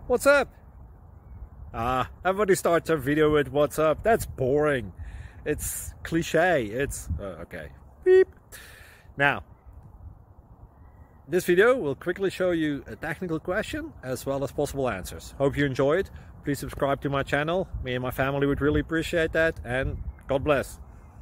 What's up? Everybody starts their video with what's up. That's boring. It's cliche. It's okay. Beep. Now, this video will quickly show you a technical question as well as possible answers. Hope you enjoy it. Please subscribe to my channel. Me and my family would really appreciate that, and God bless.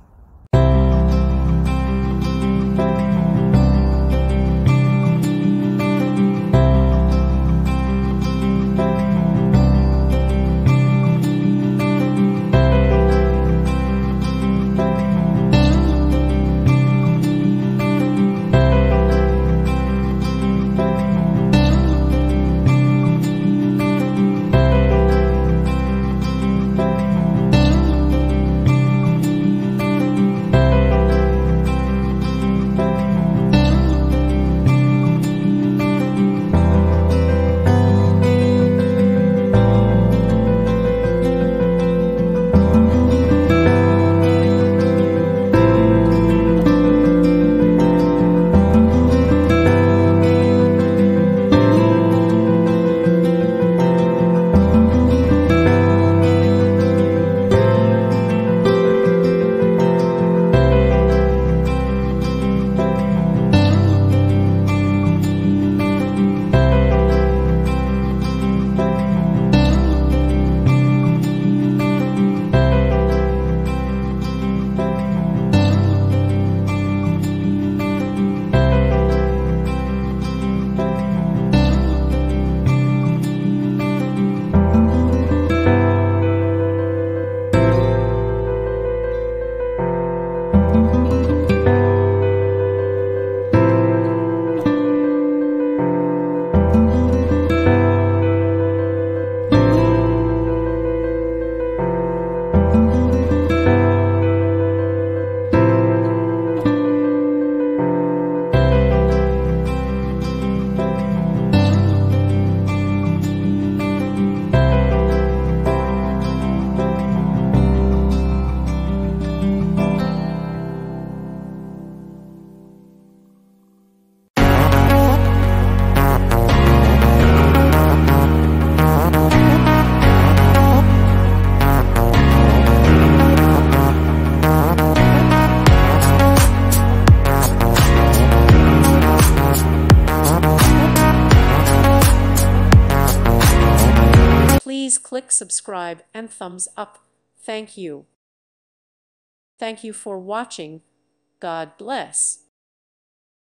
Please click subscribe and thumbs up. Thank you. Thank you for watching. God bless.